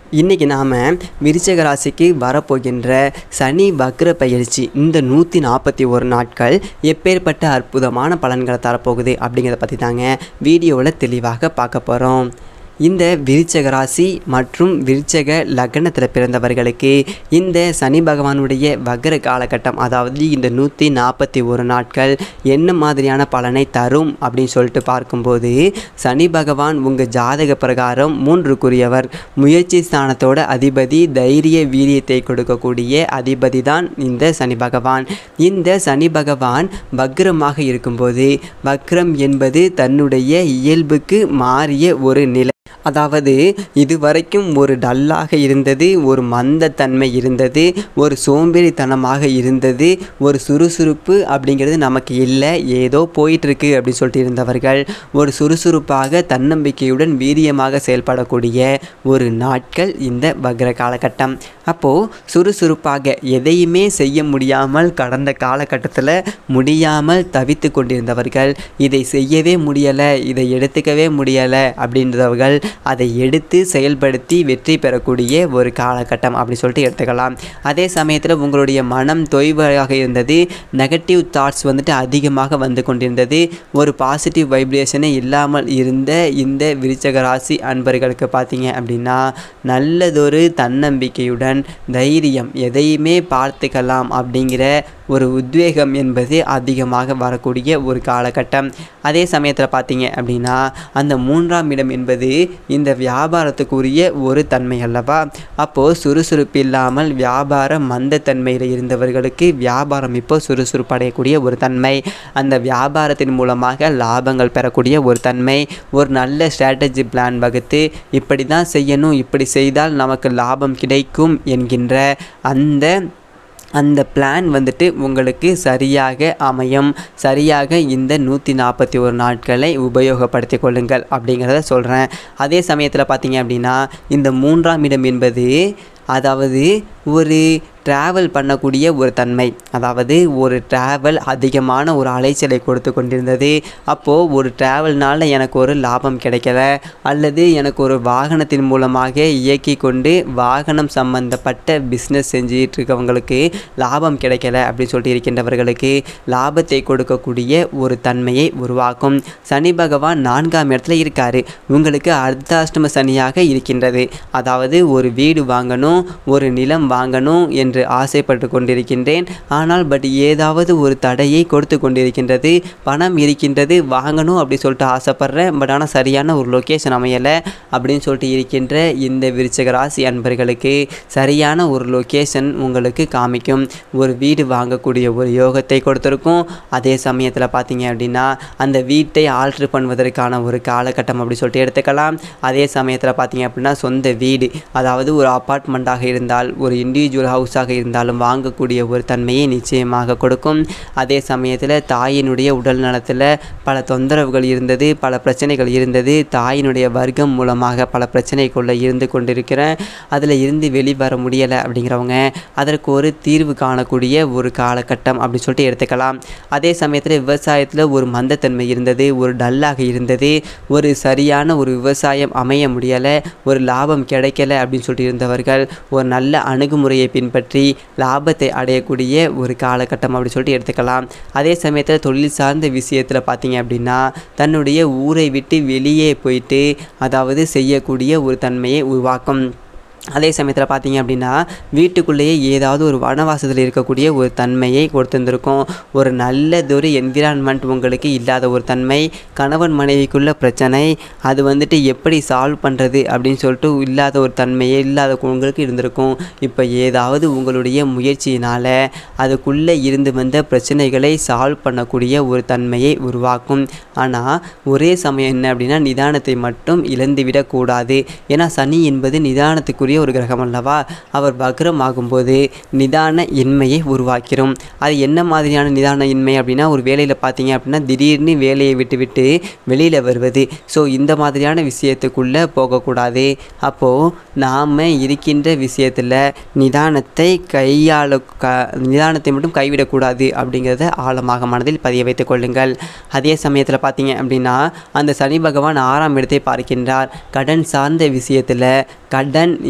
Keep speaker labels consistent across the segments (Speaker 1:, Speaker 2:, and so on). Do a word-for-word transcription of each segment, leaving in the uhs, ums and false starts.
Speaker 1: இன்றைக்கி நாம் விருச்சிக ராசிக்கு வரப்போகின்ற சனி வக்ர பயிற்சி இந்த நூற்றி நாற்பத்தி ஒரு நாட்கள் எப்பேற்பட்ட அற்புதமான பலன்களை தரப்போகுது அப்படிங்கிறத பற்றி தாங்க வீடியோவில் தெளிவாக பார்க்க போகிறோம். இந்த விருச்சிக ராசி மற்றும் விருச்சிக லக்னத்தில் பிறந்தவர்களுக்கு இந்த சனி பகவானுடைய வக்ர காலகட்டம், அதாவது இந்த நூற்றி நாற்பத்தி ஒரு நாட்கள் என்ன மாதிரியான பலனை தரும் அப்படின்னு சொல்லிட்டு பார்க்கும்போது, சனி பகவான் உங்கள் ஜாதக பிரகாரம் மூன்றுக்குரியவர். முயற்சி ஸ்தானத்தோட அதிபதி, தைரிய வீரியத்தை கொடுக்கக்கூடிய அதிபதி தான் இந்த சனி பகவான். இந்த சனி பகவான் வக்ரமாக இருக்கும்போது, வக்ரம் என்பது தன்னுடைய இயல்புக்கு மாறிய ஒரு நிலை. அதாவது இதுவரைக்கும் ஒரு டல்லாக இருந்தது, ஒரு மந்தத்தன்மை இருந்தது, ஒரு சோம்பேறித்தனமாக இருந்தது, ஒரு சுறுசுறுப்பு அப்படிங்கிறது நமக்கு இல்லை, ஏதோ போயிட்டுருக்கு அப்படின்னு சொல்லிட்டு இருந்தவர்கள் ஒரு சுறுசுறுப்பாக தன்னம்பிக்கையுடன் வீரியமாக செயல்படக்கூடிய ஒரு நாட்கள் இந்த வக்ர காலகட்டம். அப்போது சுறுசுறுப்பாக எதையுமே செய்ய முடியாமல் கடந்த காலகட்டத்தில் முடியாமல் தவித்து கொண்டிருந்தவர்கள், இதை செய்யவே முடியலை, இதை எடுத்துக்கவே முடியலை அப்படின்றவர்கள் அதை எடுத்து செயல்படுத்தி வெற்றி பெறக்கூடிய ஒரு காலகட்டம் அப்படி சொல்லிட்டு எடுத்துக்கலாம். அதே சமயத்தில் உங்களுடைய மனம் தொய்வாக இருந்தது, நெகட்டிவ் தாட்ஸ் வந்துட்டு அதிகமாக வந்து கொண்டிருந்தது, ஒரு பாசிட்டிவ் வைப்ரேஷனே இல்லாமல் இருந்த இந்த விருச்சிக ராசி அன்பர்களுக்கு பார்த்தீங்க அப்படின்னா நல்லதொரு தன்னம்பிக்கையுடன் தைரியம், எதையுமே பார்த்துக்கலாம் அப்படிங்கிற ஒரு உத்வேகம் என்பது அதிகமாக வரக்கூடிய ஒரு காலகட்டம். அதே சமயத்தில் பார்த்தீங்க அப்படின்னா அந்த மூன்றாம் இடம் என்பது இந்த வியாபாரத்துக்குரிய ஒரு தன்மை அல்லவா. அப்போது சுறுசுறுப்பு இல்லாமல் வியாபார மந்தத்தன்மையில் இருந்தவர்களுக்கு வியாபாரம் இப்போ சுறுசுறுப்படையக்கூடிய ஒரு தன்மை, அந்த வியாபாரத்தின் மூலமாக லாபங்கள் பெறக்கூடிய ஒரு தன்மை, ஒரு நல்ல ஸ்ட்ராட்டஜி பிளான் வகுத்து இப்படி தான் செய்யணும், இப்படி செய்தால் நமக்கு லாபம் கிடைக்கும் என்கின்ற அந்த அந்த பிளான் வந்துட்டு உங்களுக்கு சரியாக அமையும். சரியாக இந்த நூற்றி நாற்பத்தி ஒரு நாட்களை உபயோகப்படுத்தி கொள்ளுங்கள் அப்படிங்கிறத சொல்கிறேன். அதே சமயத்தில் பார்த்தீங்க அப்படின்னா இந்த மூன்றாம் இடம் என்பது அதாவது ஒரு ட்ராவல் பண்ணக்கூடிய ஒரு தன்மை, அதாவது ஒரு ட்ராவல் அதிகமான ஒரு அலைச்சலை கொடுத்து கொண்டிருந்தது. அப்போது ஒரு ட்ராவல்னால் எனக்கு ஒரு லாபம் கிடைக்கல, அல்லது எனக்கு ஒரு வாகனத்தின் மூலமாக இயக்கி கொண்டு வாகனம் சம்பந்தப்பட்ட பிஸ்னஸ் செஞ்சிட்டு இருக்கவங்களுக்கு லாபம் கிடைக்கல அப்படின்னு சொல்லிட்டு இருக்கின்றவர்களுக்கு லாபத்தை கொடுக்கக்கூடிய ஒரு தன்மையை உருவாக்கும். சனி பகவான் நான்காம் இடத்துல இருக்கார், உங்களுக்கு அர்த்தாஷ்டம சனியாக இருக்கின்றது. அதாவது ஒரு வீடு வாங்கணும், ஒரு நிலம் வாங்கணும் என்று ஆசைப்பட்டு கொண்டிருக்கின்றேன், ஆனால் பட் ஏதாவது ஒரு தடையை கொடுத்து கொண்டிருக்கின்றது. பணம் இருக்கின்றது, வாங்கணும் அப்படி சொல்லிட்டு ஆசைப்படுறேன், பட் ஆனால் சரியான ஒரு லொக்கேஷன் அமையலை அப்படின்னு சொல்லிட்டு இருக்கின்ற இந்த விருச்சிக ராசி அன்பர்களுக்கு சரியான ஒரு லொக்கேஷன் உங்களுக்கு காமிக்கும். ஒரு வீடு வாங்கக்கூடிய ஒரு யோகத்தை கொடுத்துருக்கும். அதே சமயத்தில் பார்த்தீங்க அப்படின்னா அந்த வீட்டை ஆல்ட்ரு பண்ணுவதற்கான ஒரு காலகட்டம் அப்படி சொல்லிட்டு எடுத்துக்கலாம். அதே சமயத்தில் பார்த்தீங்க அப்படின்னா சொந்த வீடு, அதாவது ஒரு அப்பார்ட்மெண்ட்டாக இருந்தால், ஒரு இண்டிவிஜுவல் ஹவுஸாக இருந்தாலும் வாங்கக்கூடிய ஒரு தன்மையை நிச்சயமாக கொடுக்கும். அதே சமயத்தில் தாயினுடைய உடல் நலத்தில் பல தொந்தரவுகள் இருந்தது, பல பிரச்சனைகள் இருந்தது, தாயினுடைய வர்க்கம் மூலமாக பல பிரச்சனைக்குள்ளே இருந்து கொண்டிருக்கிறேன், அதில் இருந்து வெளிவர முடியலை அப்படிங்கிறவங்க அதற்கு ஒரு தீர்வு காணக்கூடிய ஒரு காலகட்டம் அப்படி சொல்லிட்டு எடுத்துக்கலாம். அதே சமயத்தில் விவசாயத்தில் ஒரு மந்தத்தன்மை இருந்தது, ஒரு டல்லாக இருந்தது, ஒரு சரியான ஒரு விவசாயம் அமைய முடியலை, ஒரு லாபம் கிடைக்கல அப்படின்னு சொல்லிட்டு இருந்தவர்கள் ஒரு நல்ல அணுகுமுறையை பின்பற்றி லாபத்தை அடையக்கூடிய ஒரு காலகட்டம் அப்படி சொல்லிட்டு எடுத்துக்கலாம். அதே சமயத்தில் தொழில் சார்ந்த விஷயத்தில் பார்த்தீங்க அப்படின்னா தன்னுடைய ஊரை விட்டு வெளியே போயிட்டு அதாவது செய்யக்கூடிய ஒரு தன்மையை உருவாக்கும். அதே சமயத்தில் பார்த்தீங்க அப்படின்னா வீட்டுக்குள்ளேயே ஏதாவது ஒரு வனவாசத்தில் இருக்கக்கூடிய ஒரு தன்மையை கொடுத்துருந்துருக்கும். ஒரு நல்லதொரு என்விரான்மெண்ட் உங்களுக்கு இல்லாத ஒரு தன்மை, கணவன் மனைவிக்குள்ள பிரச்சனை, அது வந்துட்டு எப்படி சால்வ் பண்ணுறது அப்படின்னு சொல்லிட்டு இல்லாத ஒரு தன்மையே இல்லாத உங்களுக்கு இருந்திருக்கும். இப்போ ஏதாவது உங்களுடைய முயற்சியினால் அதுக்குள்ளே இருந்து வந்த பிரச்சனைகளை சால்வ் பண்ணக்கூடிய ஒரு தன்மையை உருவாக்கும். ஆனால் ஒரே சமயம் என்ன அப்படின்னா நிதானத்தை மட்டும் இழந்துவிடக்கூடாது. ஏன்னா சனி என்பது நிதானத்துக்குரிய ஒரு கிரகம் அல்லவா. அவர் வக்ரம் ஆகும்போது நிதான இன்மையை உருவாக்கிறோம். அது என்ன மாதிரியான நிதான இன்மை அப்படின்னா, ஒரு வேலையில் பார்த்தீங்க அப்படின்னா திடீர்னு வேலையை விட்டு விட்டு வெளியில் வருவது. ஸோ இந்த மாதிரியான விஷயத்துக்குள்ளே போகக்கூடாது. அப்போது நாம் இருக்கின்ற விஷயத்தில் நிதானத்தை கையாள க நிதானத்தை மட்டும் கைவிடக்கூடாது அப்படிங்கிறத ஆழமாக மனதில் பதிய வைத்துக் கொள்ளுங்கள். அதே சமயத்தில் பார்த்தீங்க அப்படின்னா அந்த சனி பகவான் ஆறாம் இடத்தை பார்க்கின்றார். கடன் சார்ந்த விஷயத்தில் கடன்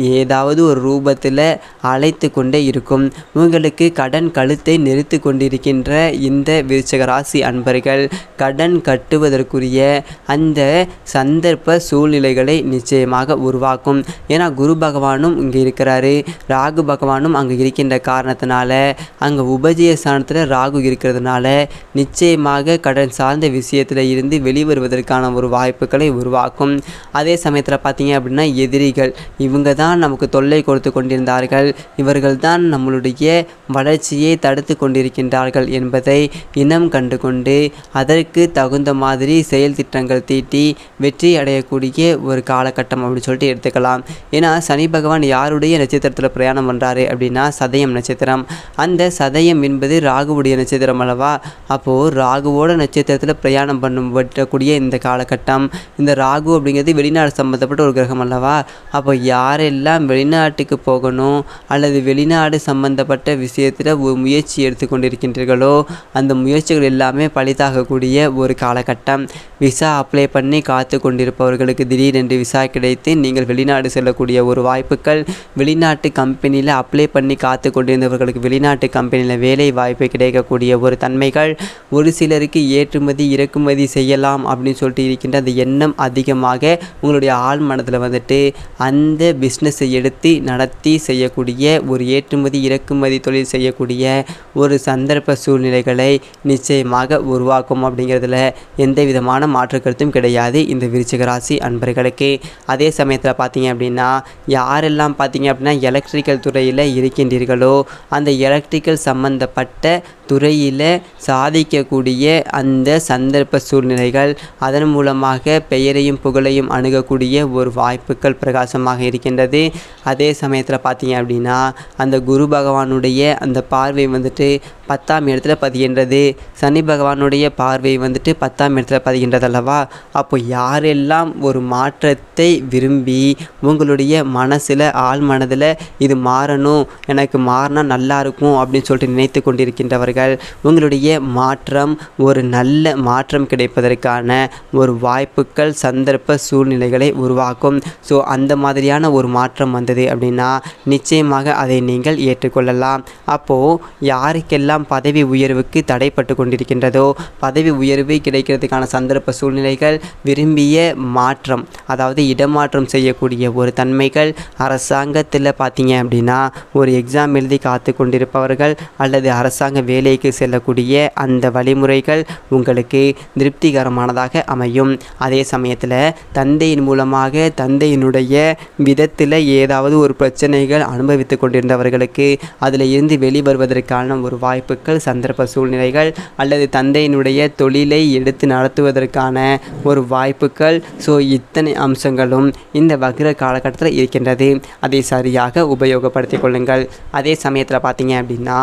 Speaker 1: ஏதாவது ஒரு ரூபத்தில் அழைத்து கொண்டே இருக்கும். உங்களுக்கு கடன் கழுத்தை நெரித்து கொண்டிருக்கின்ற இந்த விருச்சிக ராசி அன்பர்கள் கடன் கட்டுவதற்குரிய அந்த சந்தர்ப்ப சூழ்நிலைகளை நிச்சயமாக உருவாக்கும். ஏன்னா குரு பகவானும் இங்கே இருக்கிறாரு, ராகு பகவானும் அங்கே இருக்கின்ற காரணத்தினால, அங்கே உபஜய ஸ்தானத்தில் ராகு இருக்கிறதுனால நிச்சயமாக கடன் சார்ந்த விஷயத்தில் இருந்து வெளிவருவதற்கான ஒரு வாய்ப்புகளை உருவாக்கும். அதே சமயத்தில் பார்த்தீங்க அப்படின்னா எதிரிகள் இவங்க தான் நமக்கு தொல்லை கொடுத்து கொண்டிருந்தார்கள், இவர்கள் தான் நம்மளுடைய வளர்ச்சியை தடுத்து கொண்டிருக்கின்றார்கள் என்பதை இனம் கண்டு கொண்டு அதற்கு தகுந்த மாதிரி செயல் திட்டங்கள் தீட்டி வெற்றி அடையக்கூடிய ஒரு காலகட்டம் அப்படின்னு சொல்லிட்டு எடுத்துக்கலாம். ஏன்னா சனி பகவான் யாருடைய நட்சத்திரத்தில் பிரயாணம் பண்ணுறாரு அப்படின்னா சதயம் நட்சத்திரம். அந்த சதயம் என்பது ராகுவுடைய நட்சத்திரம் அல்லவா. அப்போது ராகுவோட நட்சத்திரத்தில் பிரயாணம் பண்ணும் வெட்டக்கூடிய இந்த காலகட்டம், இந்த ராகு அப்படிங்கிறது வெளிநாடு சம்மந்தப்பட்ட ஒரு கிரகம் அல்லவா. அப்போ யாரெல்லாம் வெளிநாட்டுக்கு போகணும் அல்லது வெளிநாடு சம்பந்தப்பட்ட விஷயத்தில் ஒரு முயற்சி எடுத்துக்கொண்டிருக்கின்றீர்களோ அந்த முயற்சிகள் எல்லாமே பலிதாகக்கூடிய ஒரு காலகட்டம். விசா அப்ளை பண்ணி காத்து கொண்டிருப்பவர்களுக்கு திடீரென்று விசா கிடைத்து நீங்கள் வெளிநாடு செல்லக்கூடிய ஒரு வாய்ப்புகள், வெளிநாட்டு கம்பெனியில் அப்ளை பண்ணி காத்து கொண்டிருந்தவர்களுக்கு வெளிநாட்டு கம்பெனியில் வேலை வாய்ப்பு கிடைக்கக்கூடிய ஒரு தன்மைகள், ஒரு சிலருக்கு ஏற்றுமதி இறக்குமதி செய்யலாம் அப்படின்னு சொல்லிட்டு இருக்கின்ற அந்த எண்ணம் அதிகமாக உங்களுடைய ஆள் மனதில் வந்துட்டு அந்த பிஸ்னஸை எடுத்து நடத்தி செய்யக்கூடிய ஒரு ஏற்றுமதி இறக்குமதி தொழில் செய்யக்கூடிய ஒரு சந்தர்ப்ப சூழ்நிலைகளை நிச்சயமாக உருவாக்கும் அப்படிங்கிறதுல எந்த விதமான மாற்று கருத்தும் கிடையாது இந்த விருச்சிக ராசி அன்பர்களுக்கு. அதே சமயத்தில் பார்த்தீங்க அப்படின்னா யாரெல்லாம் பார்த்தீங்க அப்படின்னா எலக்ட்ரிக்கல் துறையில் இருக்கின்றீர்களோ அந்த எலக்ட்ரிக்கல் சம்பந்தப்பட்ட துறையில் சாதிக்கக்கூடிய அந்த சந்தர்ப்ப சூழ்நிலைகள், அதன் மூலமாக பெயரையும் புகழையும் அணுகக்கூடிய ஒரு வாய்ப்புகள் பிரகாசமாக இருக்கின்றது. அதே சமயத்தில் பார்த்தீங்க அப்படின்னா அந்த குரு பகவானுடைய அந்த பார்வை வந்துட்டு பத்தாம் இடத்துல பதிகின்றது, சனி பகவானுடைய பார்வை வந்துட்டு பத்தாம் இடத்துல பதிகின்றது அல்லவா. அப்போ யாரெல்லாம் ஒரு மாற்றத்தை விரும்பி உங்களுடைய மனசில் ஆள் மனதில் இது மாறணும், எனக்கு மாறினா நல்லா இருக்கும் அப்படின்னு சொல்லிட்டு நினைத்து கொண்டிருக்கின்றவர்கள் உங்களுடைய மாற்றம் ஒரு நல்ல மாற்றம் கிடைப்பதற்கான ஒரு வாய்ப்புகள் சந்தர்ப்ப சூழ்நிலைகளை உருவாக்கும். ஸோ அந்த மாதிரியான ஒரு மாற்றம் வந்தது அப்படின்னா நிச்சயமாக அதை நீங்கள் ஏற்றுக்கொள்ளலாம். அப்போது யாருக்கெல்லாம் பதவி உயர்வுக்கு தடைப்பட்டு கொண்டிருக்கின்றதோ பதவி உயர்வு கிடைக்கிறதுக்கான சந்தர்ப்ப சூழ்நிலைகள், விரும்பிய மாற்றம் அதாவது இடமாற்றம் செய்யக்கூடிய ஒரு தன்மைகள், அரசாங்கத்தில் பார்த்தீங்க அப்படின்னா ஒரு எக்ஸாம் எழுதி காத்து கொண்டிருப்பவர்கள் அல்லது அரசாங்க வேலைக்கு செல்லக்கூடிய அந்த வழிமுறைகள் உங்களுக்கு திருப்திகரமானதாக அமையும். அதே சமயத்தில் தந்தையின் மூலமாக தந்தையினுடைய விதத்தில் ஏதாவது ஒரு பிரச்சனைகள் அனுபவித்து கொண்டிருந்தவர்களுக்கு அதில் இருந்து வெளிவருவதற்கான ஒரு வாய்ப்புகள் சந்தர்ப்ப சூழ்நிலைகள் அல்லது தந்தையினுடைய தொழிலை எடுத்து நடத்துவதற்கான ஒரு வாய்ப்புகள். ஸோ இத்தனை அம்சங்களும் இந்த வக்ர காலகட்டத்தில் இருக்கின்றது. அதை சரியாக உபயோகப்படுத்திக் கொள்ளுங்கள். அதே சமயத்தில் பார்த்தீங்க அப்படின்னா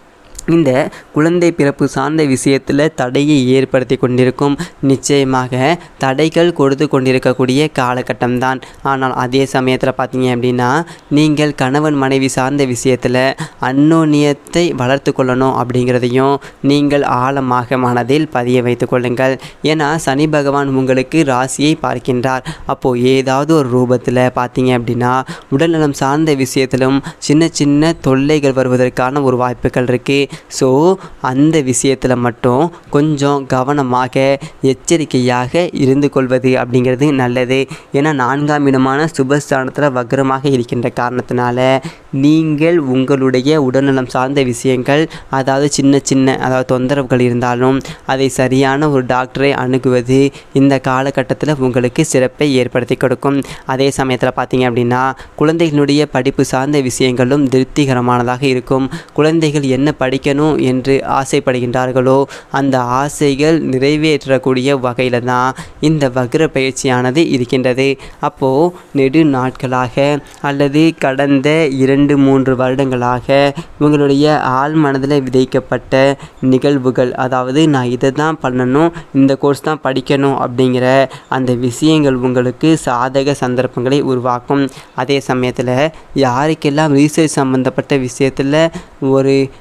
Speaker 1: இந்த குழந்தை பிறப்பு சார்ந்த விஷயத்தில் தடையை ஏற்படுத்தி கொண்டிருக்கும், நிச்சயமாக தடைகள் கொடுத்து கொண்டிருக்கக்கூடிய காலகட்டம்தான். ஆனால் அதே சமயத்தில் பார்த்தீங்க அப்படின்னா நீங்கள் கணவன் மனைவி சார்ந்த விஷயத்தில் அந்யோன்யத்தை வளர்த்து கொள்ளணும் அப்படிங்கிறதையும் நீங்கள் ஆழமாக மனதில் பதிய வைத்து கொள்ளுங்கள். ஏன்னா சனி பகவான் உங்களுக்கு ராசியை பார்க்கின்றார். அப்போது ஏதாவது ஒரு ரூபத்தில் பார்த்தீங்க அப்படின்னா உடல்நலம் சார்ந்த விஷயத்திலும் சின்ன சின்ன தொல்லைகள் வருவதற்கான ஒரு வாய்ப்புகள் இருக்குது. ஸோ அந்த விஷயத்தில் மட்டும் கொஞ்சம் கவனமாக எச்சரிக்கையாக இருந்து கொள்வது அப்படிங்கிறது நல்லது. ஏன்னா நான்காம் இடமான சுபஸ்தானத்தில் வக்ரமாக இருக்கின்ற காரணத்தினால நீங்கள் உங்களுடைய உடல்நலம் சார்ந்த விஷயங்கள், அதாவது சின்ன சின்ன அதாவது தொந்தரவுகள் இருந்தாலும் அதை சரியான ஒரு டாக்டரை அணுகுவது இந்த காலகட்டத்தில் உங்களுக்கு சிறப்பை ஏற்படுத்தி கொடுக்கும். அதே சமயத்தில் பார்த்தீங்க அப்படின்னா குழந்தைகளுடைய படிப்பு சார்ந்த விஷயங்களும் திருப்திகரமானதாக இருக்கும். குழந்தைகள் என்ன படிக்கணும் என்று ஆசைப்படுகின்றார்களோ அந்த ஆசைகள் நிறைவேற்றக்கூடிய வகையில் தான் இந்த வக்ர பயிற்சியானது இருக்கின்றது. அப்போது நெடு நாட்களாக அல்லது கடந்த இரண்டு மூன்று வருடங்களாக உங்களுடைய ஆள் மனதில் விதைக்கப்பட்ட நிகழ்வுகள், அதாவது நான் இதை தான் பண்ணணும், இந்த கோர்ஸ் தான் படிக்கணும் அப்படிங்கிற அந்த விஷயங்கள் உங்களுக்கு சாதக சந்தர்ப்பங்களை உருவாக்கும். அதே சமயத்தில் யாருக்கெல்லாம் ரீசர்ச் சம்பந்தப்பட்ட விஷயத்தில் ஒரு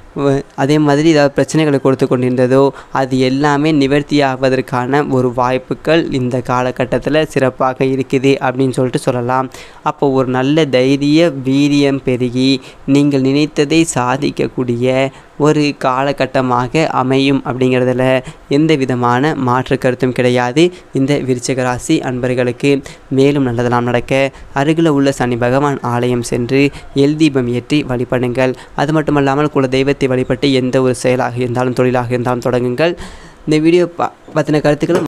Speaker 1: அதே மாதிரி ஏதாவது பிரச்சனைகளை கொடுத்து கொண்டிருந்ததோ அது எல்லாமே நிவர்த்தியாவதற்கான ஒரு வாய்ப்புகள் இந்த காலகட்டத்தில் சிறப்பாக இருக்குது அப்படின்னு சொல்லிட்டு சொல்லலாம். அப்போ ஒரு நல்ல தைரிய வீரியம் பெருகி நீங்கள் நினைத்ததை சாதிக்கக்கூடிய ஒரு காலகட்டமாக அமையும் அப்படிங்கிறதுல எந்த விதமான மாற்று கருத்தும் கிடையாது இந்த விருச்சிக ராசி அன்பர்களுக்கு. மேலும் நல்லதெல்லாம் நடக்க அருகில் உள்ள சனி பகவான் ஆலயம் சென்று எல் தீபம் ஏற்றி வழிபடுங்கள். அது மட்டுமல்லாமல் குல தெய்வத்தை வழிபட்டு எந்த ஒரு செயலாக இருந்தாலும் தொழிலாக இருந்தாலும் தொடங்குங்கள். இந்த வீடியோ ப பற்றின கருத்துக்களும்